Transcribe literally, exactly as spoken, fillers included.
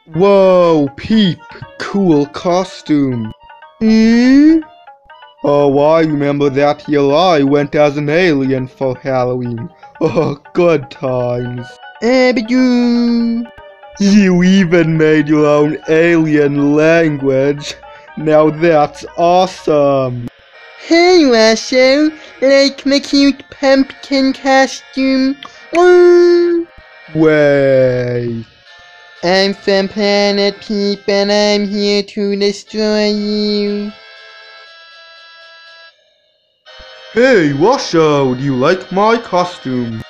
Whoa, Peep, cool costume. Hmm? Oh, I remember that year I went as an alien for Halloween. Oh, good times. Abadoo. You even made your own alien language. Now that's awesome. Hey, Russell, like my cute pumpkin costume? Mm. Wait. I'm from Planet Peep and I'm here to destroy you. Hey, Washo, do you like my costume?